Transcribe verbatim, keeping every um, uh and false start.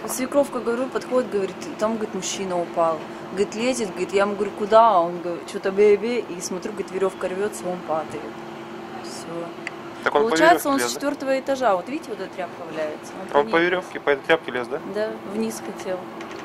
свекровка, говорю, подходит, говорит, там, говорит, мужчина упал. Говорит, лезет, говорит, я ему говорю, куда? А он говорит, что-то бе-бе, и смотрю, говорит, веревка рвется, он падает. Все. Так он Получается, по он лез, с да? четвертого этажа, вот видите, вот эта тряпка валяется. Он по веревке, по этой тряпке лез, да? Да, вниз хотел.